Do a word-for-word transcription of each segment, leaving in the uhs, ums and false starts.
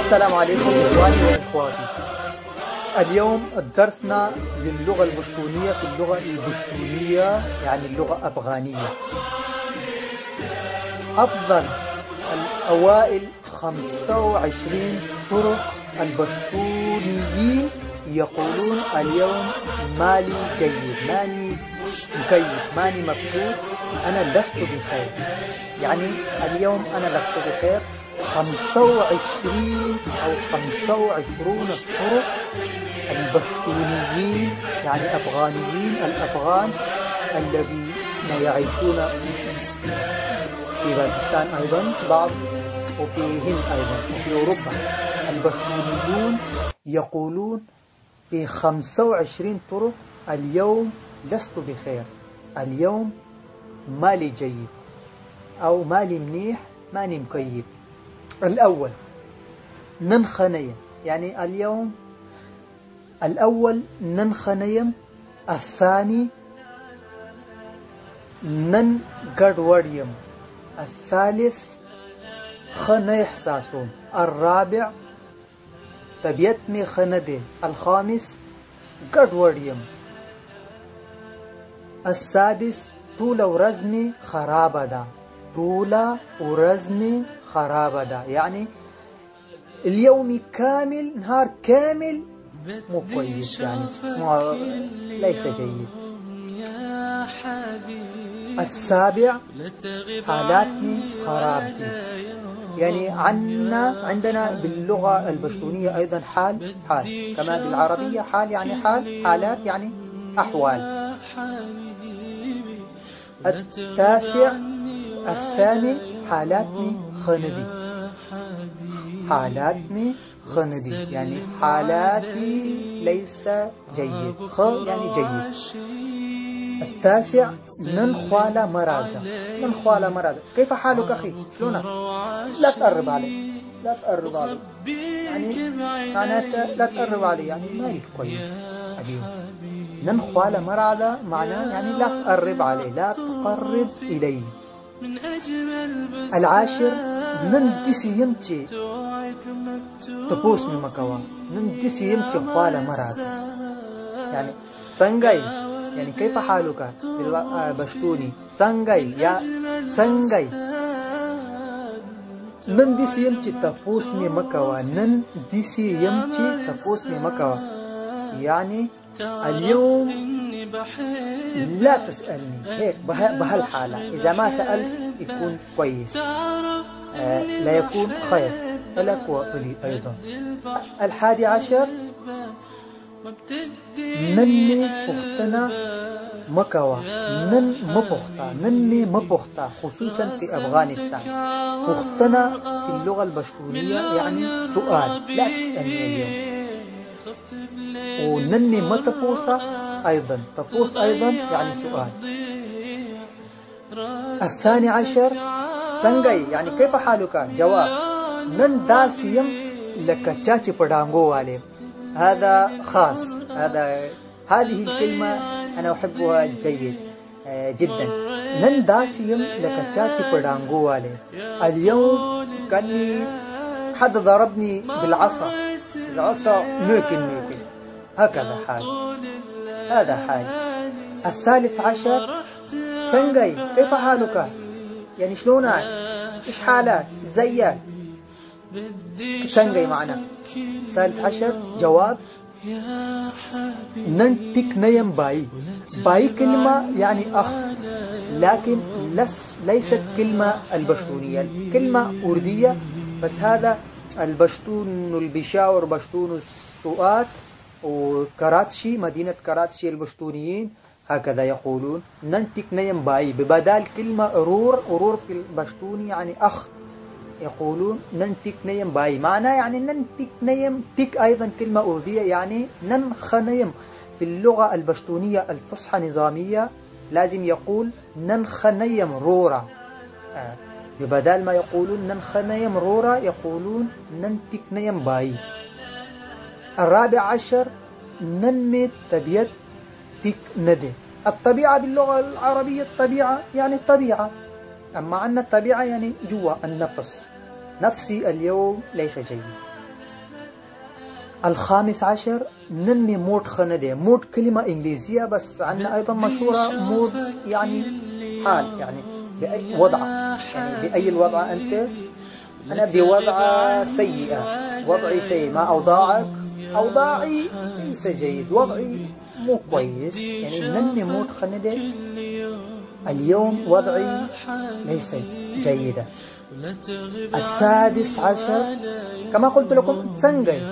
السلام عليكم إخواني وإخواتي. اليوم درسنا للغة البشتونية في اللغة البشتونية يعني اللغة الأفغانية. أفضل الأوائل خمسة وعشرين طرق البشتونيين يقولون اليوم مالي جيد، ماني مكيف، ماني مبسوط، أنا لست بخير. يعني اليوم أنا لست بخير. خمسة وعشرين أو خمسة وعشرون الطرق البشتونيين يعني أفغانيين، الأفغان الذين يعيشون في باكستان أيضا بعض، وفي الهند أيضا، وفي أوروبا. البشتونيون يقولون في خمسة وعشرين طرق اليوم لست بخير، اليوم مالي جيد، أو مالي منيح، ماني مكيف. الأول ننخنيم، يعني اليوم الأول ننخنيم. الثاني ننقروريم. الثالث خنا إحساسون. الرابع تبيتمي خندي. الخامس قروريم. السادس طول ورزمي خرابدا، طول ورزمي خرابدا، يعني اليوم كامل، نهار كامل مو كويس، يعني مو ليس جيد. السابع حالاتني خرابتي، يعني عنا عندنا باللغة البشتونية أيضا حال حال، كما بالعربية حال يعني حال، حالات يعني أحوال. التاسع الثامن حالاتني خندي، حالاتني خندي يعني حالاتي ليس جيد، خ يعني جيد. التاسع ننخوالا مرادة. ننخوالا مرادة، كيف حالك أخي؟ شلونك؟ لا تقرب علي، لا تقرب علي، يعني معناتها لا تقرب علي، يعني ما هي كويس اليوم. ننخوالا مرادة معناه يعني لا تقرب علي، لا تقرب إلي. العاشر نندسي يمشي تبوس من مكوا، نندسي يمشي خوالا مراد، يعني سنغاي، يعني كيف حالك بالبشتوني؟ سنغاي يا سنغاي. نندسي يمشي تبوس من مكوا، نندسي يمشي تبوس من مكوا، يعني اليوم لا تسألني هيك بهالحالة. إذا ما سألت يكون كويس، آه لا يكون خير لك ولي أيضا. الحادي عشر نني أختنا مكوا، نن مبختا، نني مبختا، خصوصا في أفغانستان. أختنا في اللغة البشتونية يعني سؤال، لا تسألني اليوم. ونني ما تفوسة أيضا، تفوس أيضا يعني سؤال. الثاني عشر سنغاي، يعني كيف حالك؟ جواب. نن داسيم لك تشاتي بدانغو والي، هذا خاص، هذا هذه الكلمة أنا أحبها جيد جدا. نن داسيم لك تشاتي بدانغو والي، اليوم كاني حد ضربني بالعصا، العصا ممكن ممكن، هكذا حال، هذا حال. الثالث عشر سنغاي كيف حالك؟ يعني شلونك؟ ايش حالك؟ زيك؟ سنغاي معنا. الثالث عشر جواب ننتك نيم باي. باي كلمة يعني أخ، لكن لس ليست كلمة البشتونية، كلمة أردية، بس هذا البشتون البيشاور، بشتون السوات وكراتشي، مدينة كراتشي البشتونيين هكذا يقولون ننتك نيم باي، ببدال كلمة أرور. أرور في البشتوني يعني أخ، يقولون ننتك نيم باي، معناه يعني ننتك نيم. تك أيضا كلمة أردية يعني ننخنيم. في اللغة البشتونية الفصحى نظامية لازم يقول ننخنيم رورا، آه. ببدال ما يقولون ننخنيم رورا يقولون ننتك نيم باي. الرابع عشر ننمي تبيت تك ندي. الطبيعة باللغة العربية الطبيعة يعني الطبيعة، أما عندنا الطبيعة يعني جوا النفس. نفسي اليوم ليس جيد، الخامس عشر ننمي مود خندة. مود كلمة إنجليزية بس عندنا أيضا مشهورة مود يعني حال، يعني بأي وضع، يعني بأي الوضع أنت. أنا بوضع سيئة، وضعي سيء، ما أوضاعك؟ أوضاعي ليس جيد، وضعي مو كويس، يعني ننمي مود خندة. اليوم وضعي ليس جيدا. السادس عشر كما قلت لكم تسنجي.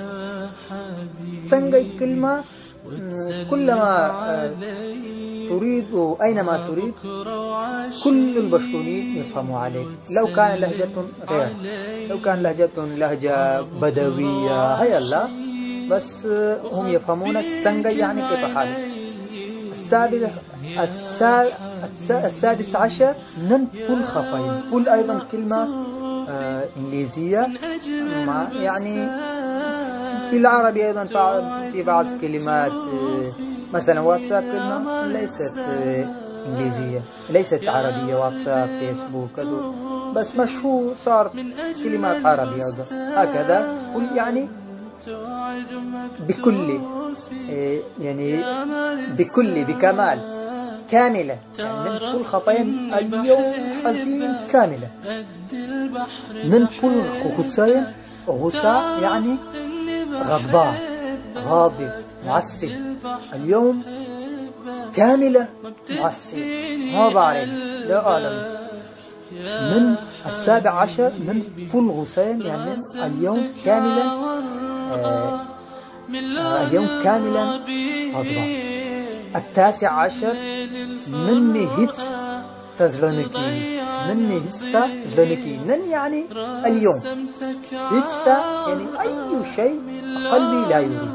تسنجي كلمة كلما تريد أينما تريد كل البشتونيين يفهموا عليك. لو كان لهجة غير، لو كان لهجة لهجة بدوية هيا الله، بس هم يفهمونك. تسنجي يعني كيف حالك. السادس السادس عشر ننقل خفايا. كل أيضا كلمة آه إنجليزية، مع يعني في العربي أيضا في بعض كلمات، آه مثلا واتساب كلمة ليست آه إنجليزية، ليست عربية. واتساب، فيسبوك، كذا، بس مشهور صارت كلمات عربية أيضا. هكذا كل يعني بكل، آه يعني بكل بكمال كاملة، يعني ننقل خطايا اليوم حزين كاملة. ننقل غثايا، غثاء يعني غضبان، غاضب، معصب. اليوم كاملة معصب، ما بعرف، لا أعلم. من السابع عشر ننقل غثايا يعني اليوم كاملا، آه آه اليوم كاملا غضبان. التاسع عشر نني هيت تزلونكي. نني هيتستا زلونكي. نن يعني اليوم، هيتستا يعني أي شيء قلبي لا يريد.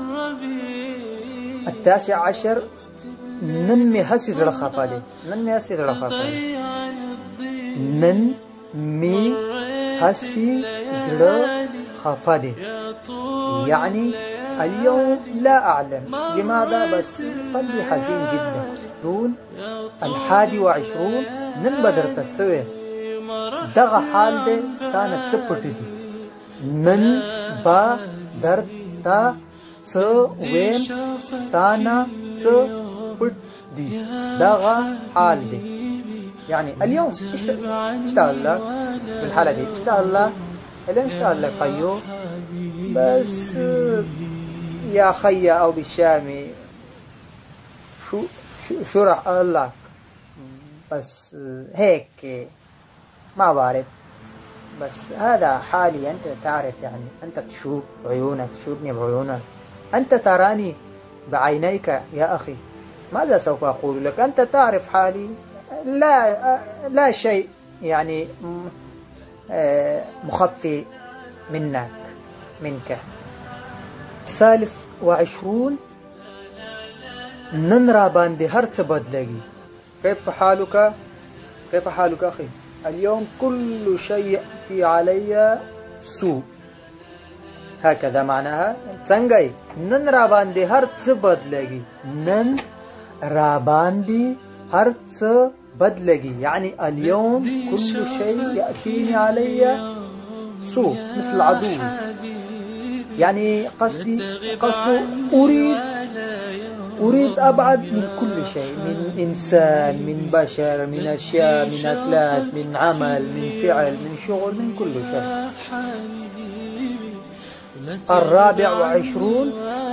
التاسع عشر نني هسي زرخافالي. نني هسي زرخافالي. نن مي هسي زرخافالي يعني اليوم لا أعلم لماذا بس قلبي حزين جدا. دون الحادي وعشرون ننبدر تتسوي دغا حال دي ستانا تسبتدي. نن با درد تا تسوين ستانا تسبتدي دغا حال دي. يعني اليوم اشتغل لك في الحالة دي، اشتغل لك اليوم، اشتغل لك خيو، بس يا خي أو بالشامي شو شو شو راح أقول لك، بس هيك ما بعرف. بس هذا حالي، أنت تعرف، يعني أنت تشوف عيونك، تشوفني بعيونك، أنت تراني بعينيك يا أخي. ماذا سوف أقول لك؟ أنت تعرف حالي، لا لا شيء يعني مخفي منك منك. الثالث وعشرون ننرى باندي هرتس بدلقي. كيف حالك؟ كيف حالك أخي؟ اليوم كل شيء يأتي علي سوء. هكذا معناها. سنجي ننرى باندي هرتس بدلقي. نن راباندي هرتس بدلقي يعني اليوم كل شيء يأتيني علي سوء، مثل عدو. يعني قصدي قصده أريد أريد أبعد من كل شيء، من إنسان، من بشر، من أشياء، من أكلات، من عمل، من فعل، من شغل، من كل شيء. الرابع وعشرون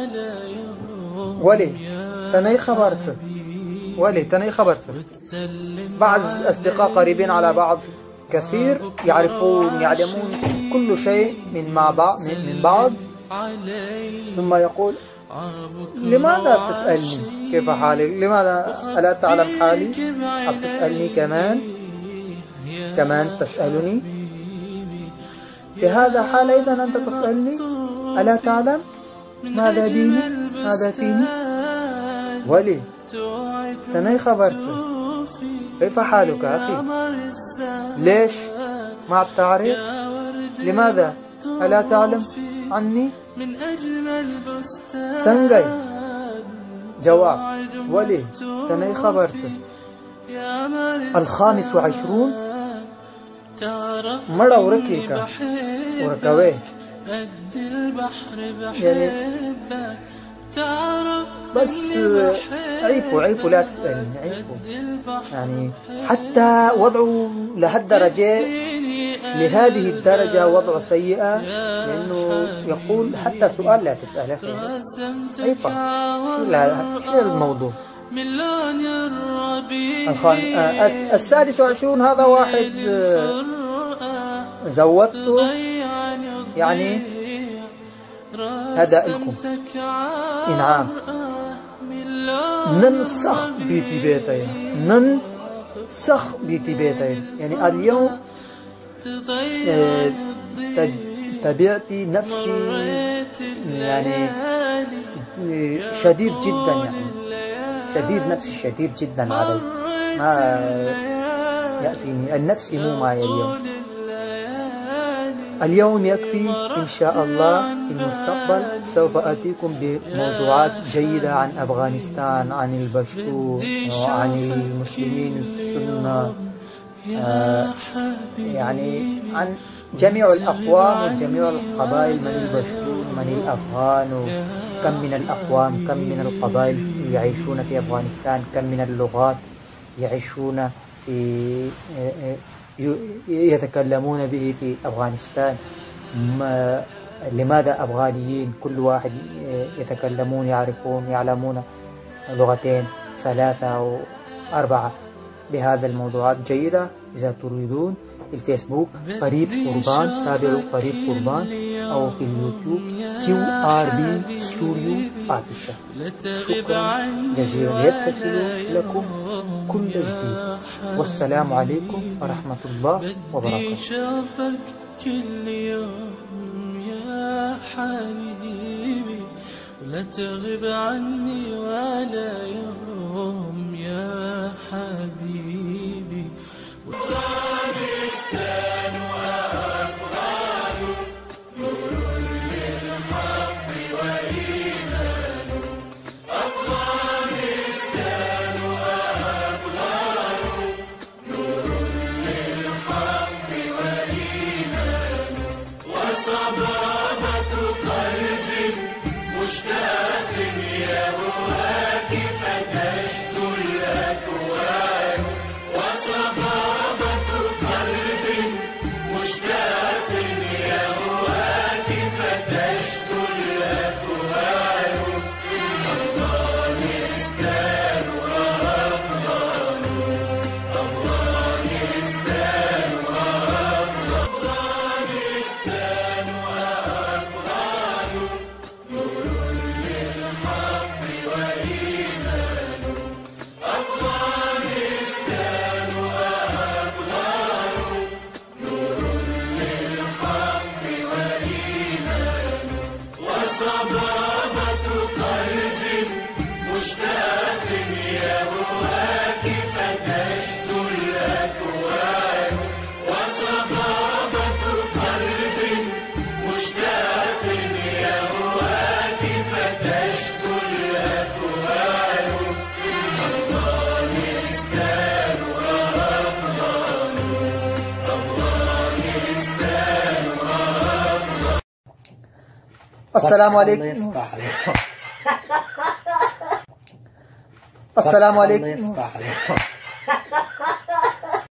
ولي تني خبرت ولي تني خبرت بعض أصدقاء قريبين على بعض كثير، يعرفون يعلمون كل شيء من مع بعض من بعض، ثم يقول لماذا تسألني كيف حالي؟ لماذا ألا تعلم حالي؟ أو تسألني كمان كمان تسألني في هذا حال. إذا أنت تسألني ألا تعلم ماذا بيني ماذا فيني؟ ولي تني خبرت كيف حالك أخي؟ ليش ما بتعرف؟ لماذا ألا تعلم عني؟ سنجي جواب ولي تني خبرت. الخامس وعشرون مرة وركيك وركوي يعني بس عيفوا عيفوا لا تسألني عيفوا يعني حتى وضعه لهالدرجة لهذه الدرجة وضعه سيئة لأنه يقول حتى سؤال لا تسأله عيفا شو الموضوع الخان السادس والعشرون هذا واحد زودته يعني هذا لكم إنعام ننسخ بيتي بيتين ننسخ بيتي بيتين يعني اليوم تبعتي نفسي يعني شديد جدا يعني شديد نفسي شديد جدا علي ما يأتيني النفسي مو معي اليوم اليوم يكفي إن شاء الله في المستقبل سوف آتيكم بموضوعات جيدة عن أفغانستان عن البشتو عن المسلمين السنة آه يعني عن جميع الأقوام وجميع القبائل من البشتو من الأفغان كم من الأقوام كم من القبائل يعيشون في أفغانستان كم من اللغات يعيشون في يتكلمون به في أفغانستان ما لماذا أفغانيين كل واحد يتكلمون يعرفون يعلمون لغتين ثلاثة أو أربعة بهذا الموضوعات جيدة إذا تريدون في الفيسبوك قريب قربان تابعوا قريب قربان أو في اليوتيوب كيو آر بي ستوديو آتشا شكرا جزيلا يتصل لكم كل جديد والسلام عليكم ورحمة الله وبركاته شافك كل يوم يا حبيبي ولا تغيب عني ولا يوم يا حبيبي أفغانستان وأفغان نور للحق وإيمان أفغانستان وأفغان نور للحق وإيمان وصبابة قلب مشتاق يهواك فتشدو الأكوان وصبابة قلب مشتاق يهواك فتشدو الأكوان أفغانستان وأفغان أفغانستان وأفغانستان وأفغان نور للحق وإيمان أفغانستان وأفغان نور للحق وإيمان وصبابة قلب مشتاق يهواك فتشدو الأكوان وصبابة قلب مشتاق يهواك فتشدو الأكوان أفغانستان وأفغان أفغانستان وأفغان السلام عليكم السلام عليكم